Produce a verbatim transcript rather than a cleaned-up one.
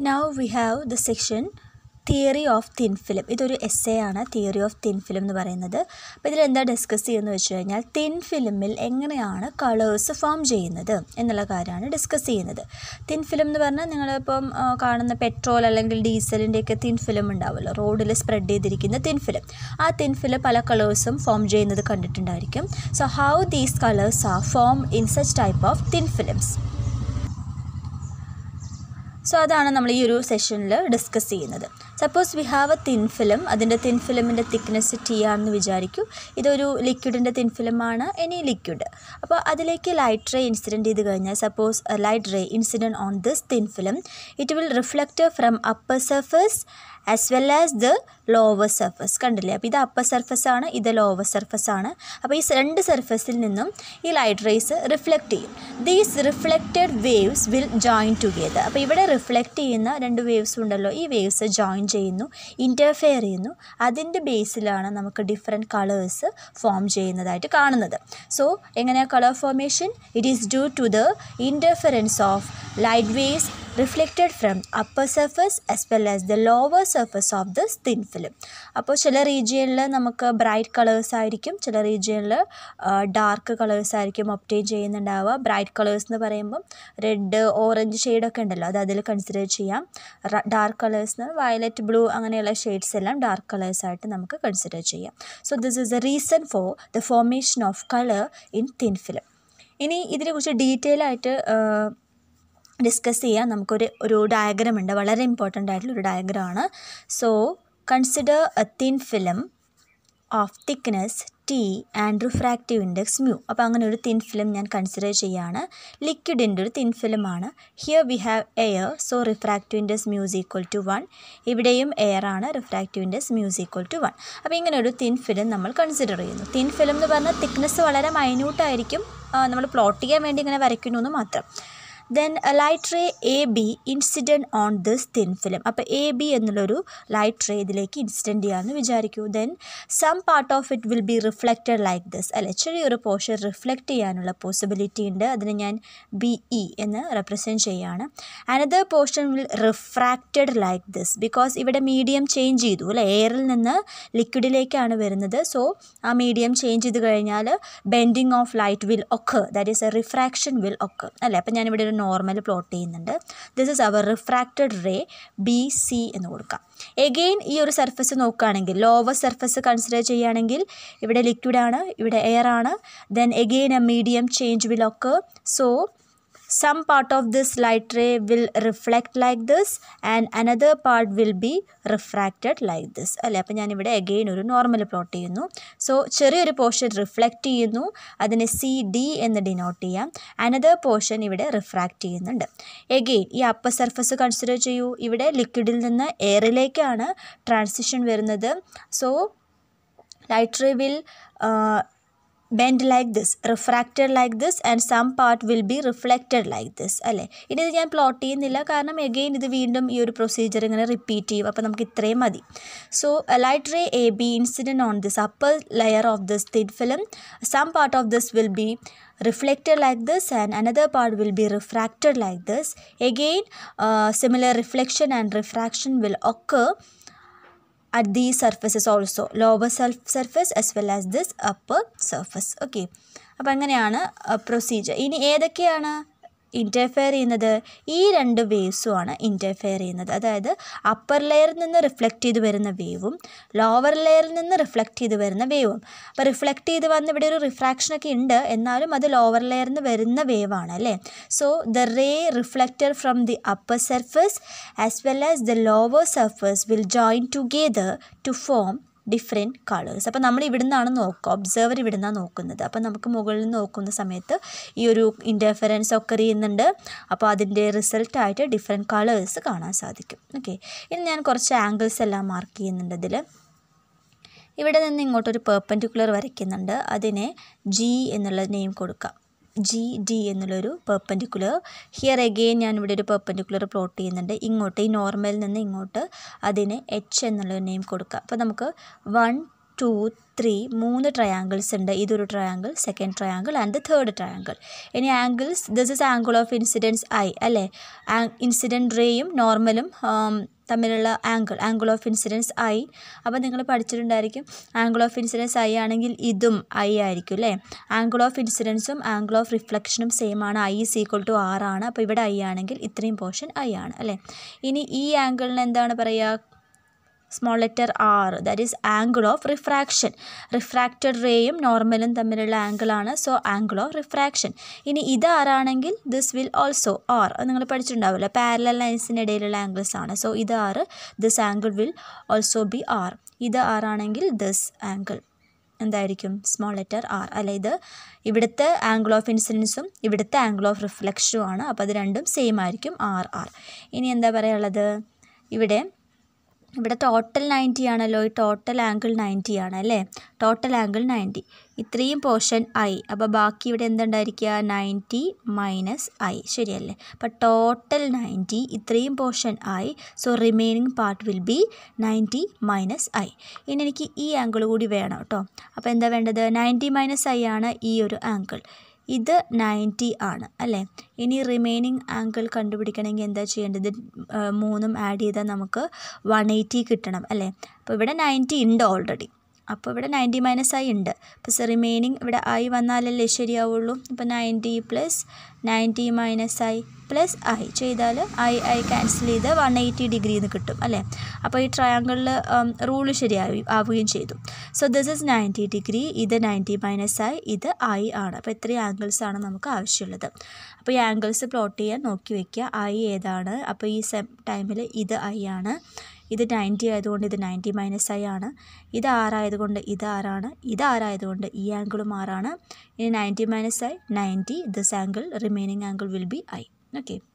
Now we have the section theory of thin film. ഇതൊരു essay ആണ്, theory of thin film എന്ന് പറയുന്നത്. അപ്പോൾ ഇതിലെന്താ ഡിസ്കസ് ചെയ്യുന്നത് വെച്ച് കഴിഞ്ഞാൽ തിൻ ഫിലിമിൽ എങ്ങനെയാണ് കളേഴ്സ് ഫോം ചെയ്യുന്നത് എന്നുള്ള കാര്യമാണ് ഡിസ്കസ് ചെയ്യുന്നത്. തിൻ ഫിലിം എന്ന് പറഞ്ഞാൽ നിങ്ങളിപ്പം കാണുന്ന പെട്രോൾ അല്ലെങ്കിൽ ഡീസലിൻ്റെയൊക്കെ തിൻ ഫിലിം ഉണ്ടാവുമല്ലോ, റോഡിൽ സ്പ്രെഡ് ചെയ്തിരിക്കുന്ന തിൻ ഫിലിം. ആ തിൻ ഫിലിം പല കളേഴ്സും ഫോം ചെയ്യുന്നത് കണ്ടിട്ടുണ്ടായിരിക്കും. So how these colours are form in such type of thin films. So അതാണ് നമ്മൾ ഈ ഒരു സെഷനിൽ ഡിസ്കസ് ചെയ്യുന്നത്. Suppose we have a thin film, അതിൻ്റെ തിൻ ഫിലിമിൻ്റെ തിക്നെസ് ടി ആണെന്ന് വിചാരിക്കൂ. ഇതൊരു ലിക്വിഡിൻ്റെ തിൻ ഫിലിമാണ്, എനി ലിക്വിഡ്. അപ്പോൾ അതിലേക്ക് ലൈറ്റ് റേ ഇൻസിഡൻറ്റ് ചെയ്ത് കഴിഞ്ഞാൽ, suppose light ray incident on this thin film, it will reflect from upper surface as well as the lower surface. കണ്ടില്ലേ? അപ്പോൾ ഇത് അപ്പർ സർഫസ് ആണ്, ഇത് ലോവർ സർഫസ് ആണ്. അപ്പോൾ ഈ രണ്ട് സർഫസിൽ നിന്നും ഈ ലൈറ്റ് റേസ് റിഫ്ലക്റ്റ് ചെയ്യും. These reflected waves will join together. അപ്പോൾ ഇവിടെ റിഫ്ലക്റ്റ് ചെയ്യുന്ന രണ്ട് വേവ്സ് ഉണ്ടല്ലോ, ഈ വേവ്സ് ജോയിൻ ചെയ്യുന്നു, ഇൻ്റർഫെയർ ചെയ്യുന്നു. അതിൻ്റെ ബേസിലാണ് നമുക്ക് ഡിഫറെൻറ്റ് കളേഴ്സ് ഫോം ചെയ്യുന്നതായിട്ട് കാണുന്നത്. സോ എങ്ങനെയാണ് colour formation? It is due to the interference of light waves reflected from upper surface as well as the lower surface of the thin film. അപ്പോൾ ചില റീജിയനിൽ നമുക്ക് ബ്രൈറ്റ് കളേഴ്സ് ആയിരിക്കും, ചില റീജിയനിൽ ഡാർക്ക് കളേഴ്സ് ആയിരിക്കും ഒബ്റ്റെയിൻ ചെയ്യുന്നുണ്ടാവുക. ബ്രൈറ്റ് കളേഴ്സ് എന്ന് പറയുമ്പം റെഡ്, ഓറഞ്ച് ഷെയ്ഡൊക്കെ ഉണ്ടല്ലോ, അത് അതിൽ കൺസിഡർ ചെയ്യാം. ഡാർക്ക് കളേഴ്സിന് വയലറ്റ്, ബ്ലൂ അങ്ങനെയുള്ള ഷെയ്ഡ്സ് എല്ലാം ഡാർക്ക് കളേഴ്സായിട്ട് നമുക്ക് കൺസിഡർ ചെയ്യാം. So this is a reason for the formation of colour in thin film. ഇനി ഇതിനെക്കുറിച്ച് ഡീറ്റെയിൽ ആയിട്ട് ഡിസ്കസ് ചെയ്യാൻ നമുക്കൊരു ഒരു ഡയഗ്രാം ഉണ്ട്, വളരെ ഇമ്പോർട്ടൻ്റ് ആയിട്ടുള്ളൊരു ഡയഗ്രാമാണ്. So consider a thin film of thickness T and refractive index mu. അപ്പോൾ അങ്ങനെ ഒരു തിൻ ഫിലിം ഞാൻ കൺസിഡർ ചെയ്യുകയാണ്. ലിക്വിഡിൻ്റെ ഒരു തിൻ ഫിലിമാണ്. Here we have air, so refractive index mu is equal to one. ഇവിടെയും എയർ ആണ്, refractive index mu is equal to one. അപ്പോൾ ഇങ്ങനെ ഒരു തിൻ ഫിലിം നമ്മൾ കൺസിഡർ ചെയ്യുന്നു. തിൻ ഫിലിം എന്ന് പറഞ്ഞാൽ തിക്നെസ് വളരെ മൈന്യൂട്ടായിരിക്കും, നമ്മൾ പ്ലോട്ട് ചെയ്യാൻ വേണ്ടി ഇങ്ങനെ വരയ്ക്കുന്നു എന്ന് മാത്രം. Then a light ray A B incident on this thin film. അപ്പോൾ എ ബി എന്നുള്ളൊരു ലൈറ്റ് റേ ഇതിലേക്ക് ഇൻസിഡൻറ്റ് ചെയ്യാമെന്ന് വിചാരിക്കൂ. Then some part of it will be reflected like this. അല്ലെ, ചെറിയൊരു പോർഷൻ റിഫ്ലക്റ്റ് ചെയ്യാനുള്ള പോസിബിലിറ്റി ഉണ്ട്. അതിന് ഞാൻ ബി ഇ എന്ന് റെപ്രസെൻറ്റ് ചെയ്യുകയാണ്. Another portion will refracted like this, because ഇവിടെ മീഡിയം ചേഞ്ച് ചെയ്തു അല്ലേ, എയറിൽ നിന്ന് ലിക്വിഡിലേക്കാണ് വരുന്നത്. സോ ആ മീഡിയം ചേഞ്ച് ചെയ്ത് കഴിഞ്ഞാൽ bending of light will occur, that is a refraction will occur അല്ലേ. അപ്പോൾ ഞാനിവിടെ ഒരു നോർമൽ പ്ലോട്ട് ചെയ്യുന്നുണ്ട്. This is our refracted ray B C എന്ന് കൊടുക്കാം. എഗെയിൻ ഈ ഒരു സർഫസ് നോക്കുകയാണെങ്കിൽ, ലോവർ സർഫസ് കൺസിഡർ ചെയ്യുകയാണെങ്കിൽ ഇവിടെ ലിക്വിഡാണ്, ഇവിടെ എയർ ആണ്. Then again a medium change will occur. So some part of this light ray will reflect like this and another part will be refracted like this അല്ലേ. അപ്പോൾ ഞാനിവിടെ again ഒരു normal plot ചെയ്യുന്നു. So ചെറിയൊരു portion reflect ചെയ്യുന്നു, അതിനെ C D എന്ന് denote ചെയ്യാം. അനദർ പോർഷൻ ഇവിടെ റിഫ്രാക്റ്റ് ചെയ്യുന്നുണ്ട്. എഗെയിൻ ഈ അപ്പർ സർഫസ് കൺസിഡർ ചെയ്യൂ. ഇവിടെ ലിക്വിഡിൽ നിന്ന് എയറിലേക്കാണ് ട്രാൻസിഷൻ വരുന്നത്. So light ray will uh, bend like this, refracted like this and some part will be reflected like this അല്ലേ. ഇനി ഇത് ഞാൻ പ്ലോട്ട് ചെയ്യുന്നില്ല, കാരണം എഗെയിൻ ഇത് വീണ്ടും ഈ ഒരു പ്രൊസീജിയർ ഇങ്ങനെ റിപ്പീറ്റ് ചെയ്യും. അപ്പോൾ നമുക്ക് ഇത്രയും മതി. So light ray A B incident on this upper layer of this thin film, some part of this will be reflected like this and another part will be refracted like this. Again uh, similar reflection and refraction will occur at these surfaces also, lower surface as well as this upper surface. Okay, അപ്പോൾ അങ്ങനെയാണ് procedure. ഇനി ഏതൊക്കെയാണ് interfere ചെയ്യുന്നത്? ഈ രണ്ട് വേവ്സും ആണ് interfere ചെയ്യുന്നത്. അതായത് അപ്പർ ലെയറിൽ നിന്ന് റിഫ്ലക്റ്റ് ചെയ്ത് വരുന്ന വേവും ലോവർ ലെയറിൽ നിന്ന് റിഫ്ലക്റ്റ് ചെയ്ത് വരുന്ന വേവും. അപ്പോൾ റിഫ്ലക്റ്റ് ചെയ്ത് വന്ന് ഇവിടെ ഒരു റിഫ്രാക്ഷനൊക്കെ ഉണ്ട്, എന്നാലും അത് ലോവർ ലെയറിൽ നിന്ന് വരുന്ന വേവാണ് അല്ലേ. So the ray reflected from the upper surface as well as the lower surface will join together to form different colours. അപ്പോൾ നമ്മൾ ഇവിടെ നിന്നാണ് നോക്കുക, ഒബ്സർവർ ഇവിടെ നിന്നാണ് നോക്കുന്നത്. അപ്പോൾ നമുക്ക് മുകളിൽ നിന്ന് നോക്കുന്ന സമയത്ത് ഈ ഒരു ഇൻ്റർഫെറൻസ് ഒക്കെ ചെയ്യുന്നുണ്ട്. അപ്പോൾ അതിൻ്റെ റിസൾട്ടായിട്ട് ഡിഫറെൻറ്റ് കളേഴ്സ് കാണാൻ സാധിക്കും. ഓക്കെ, ഇനി ഞാൻ കുറച്ച് ആംഗിൾസ് എല്ലാം മാർക്ക് ചെയ്യുന്നുണ്ട്. ഇതിൽ ഇവിടെ നിന്ന് ഇങ്ങോട്ടൊരു പെർപെൻഡിക്കുലർ വരയ്ക്കുന്നുണ്ട്, അതിനെ ജി എന്നുള്ള നെയിം കൊടുക്കാം. ജി ഡി എന്നുള്ളൊരു പെർപെൻഡിക്കുലർ. ഹിയർ എഗെയിൻ ഞാൻ ഇവിടെ ഒരു പെർപെൻഡിക്കുലർ പ്ലോട്ട് ചെയ്യുന്നുണ്ട്. ഇങ്ങോട്ട് ഈ നോർമലിൽ നിന്ന് ഇങ്ങോട്ട് അതിന് എച്ച് എന്നുള്ളൊരു നെയിം കൊടുക്കുക. അപ്പോൾ നമുക്ക് വൺ ടു ത്രീ മൂന്ന് ട്രയാങ്കിൾസ് ഉണ്ട്. ഇതൊരു triangle, second triangle and the third triangle. ഇനി angles, this is angle of incidence I അല്ലേ. ഇൻസിഡൻറ്റ് റേയും നോർമലും തമ്മിലുള്ള angle, angle of incidence I. അപ്പോൾ നിങ്ങൾ പഠിച്ചിട്ടുണ്ടായിരിക്കും ആംഗിൾ ഓഫ് ഇൻസിഡൻസ് ഐ ആണെങ്കിൽ ഇതും ഐ ആയിരിക്കും അല്ലേ. ആംഗിൾ ഓഫ് ഇൻസിഡൻസും ആംഗിൾ ഓഫ് റിഫ്ലക്ഷനും സെയിം ആണ്. I is equal to R ആണ്. അപ്പോൾ ഇവിടെ ഐ ആണെങ്കിൽ ഇത്രയും പോർഷൻ ഐ ആണ് അല്ലേ. ഇനി ഈ ആംഗിളിന് എന്താണ് പറയുക? Small letter R, that is angle of refraction. Refracted റേയും നോർമലും തമ്മിലുള്ള ആംഗിളാണ്. So angle of refraction. ഇനി ഇത് ആറാണെങ്കിൽ ദിസ് വിൽ ഓൾസോ ആർ. അത് നിങ്ങൾ പഠിച്ചിട്ടുണ്ടാവില്ല, പാരലൽ ലൈൻസിന് ഇടയിലുള്ള ആംഗിൾസ് ആണ്. സോ ഇത് R, this angle will also be R. ഇത് ആറാണെങ്കിൽ ദിസ് ആംഗിൾ എന്തായിരിക്കും? സ്മോൾ ലെറ്റർ ആർ അല്ലെ. ഇത് ഇവിടുത്തെ ആംഗിൾ ഓഫ് ഇൻസിഡൻസും ഇവിടുത്തെ ആംഗിൾ ഓഫ് റിഫ്ലക്ഷനും ആണ്. അപ്പോൾ അത് രണ്ടും സെയിം ആയിരിക്കും, ആർ ആർ. ഇനി എന്താ പറയുള്ളത്? ഇവിടെ ഇവിടെ ടോട്ടൽ നയൻറ്റി ആണല്ലോ. ഈ ടോട്ടൽ ആംഗിൾ നയൻറ്റി ആണ് അല്ലേ. ടോട്ടൽ ആംഗിൾ നയൻറ്റി, ഇത്രയും പോർഷൻ ഐ. അപ്പോൾ ബാക്കി ഇവിടെ എന്തുണ്ടായിരിക്കുക? നയൻറ്റി മൈനസ് ഐ, ശരിയല്ലേ. അപ്പോൾ ടോട്ടൽ നയൻറ്റി, ഇത്രയും portion I. So remaining part will be ninety minus I. ഇനി എനിക്ക് ഈ ആംഗിൾ കൂടി വേണം കേട്ടോ. അപ്പോൾ എന്താ വേണ്ടത്? നയൻറ്റി മൈനസ് ഐ ആണ് ഈ ഒരു ആംഗിൾ. ഇത് നയൻറ്റി ആണ് അല്ലേ. ഇനി റിമൈനിങ് ആംഗിൾ കണ്ടുപിടിക്കണമെങ്കിൽ എന്താ ചെയ്യേണ്ടത്? മൂന്നും ആഡ് ചെയ്താൽ നമുക്ക് വൺ എയ്റ്റി കിട്ടണം അല്ലേ. അപ്പോൾ ഇവിടെ നയൻറ്റി ഉണ്ട് ഓൾറെഡി. അപ്പോൾ ഇവിടെ നയൻറ്റി മൈനസ് ഐ ഉണ്ട്. അപ്പോൾ റിമൈനിങ് ഇവിടെ ഐ വന്നാലല്ലേ ശരിയാവുള്ളൂ. അപ്പോൾ ninety plus ninety minus I plus I ചെയ്താൽ ഐ ഐ ക്യാൻസൽ ചെയ്ത് വൺ എയ്റ്റി ഡിഗ്രി എന്ന് കിട്ടും അല്ലേ. അപ്പോൾ ഈ ട്രയാങ്കിളിൽ റൂള് ശരിയായി ആവുകയും ചെയ്തു. So this is ninety degree, ഇത് നയൻറ്റി മൈനസ് ഐ, ഇത് ഐ ആണ്. അപ്പോൾ ഇത്രയും ആംഗിൾസ് ആണ് നമുക്ക് ആവശ്യമുള്ളത്. അപ്പോൾ ഈ ആംഗിൾസ് പ്ലോട്ട് ചെയ്യാൻ നോക്കി വയ്ക്കുക. ഐ ഏതാണ്? അപ്പോൾ ഈ സെം ടൈമിൽ ഇത് ഐ ആണ്. ഇത് നയൻറ്റി ആയതുകൊണ്ട് ഇത് നയൻറ്റി മൈനസ് ഐ ആണ്. ഇത് ആറായതുകൊണ്ട് ഇത് ആറാണ്. ഇത് ആറായതുകൊണ്ട് ഈ ആംഗിളും ആറാണ്. ഇനി ninety minus I ninety, this angle, remaining angle will be I. Okay.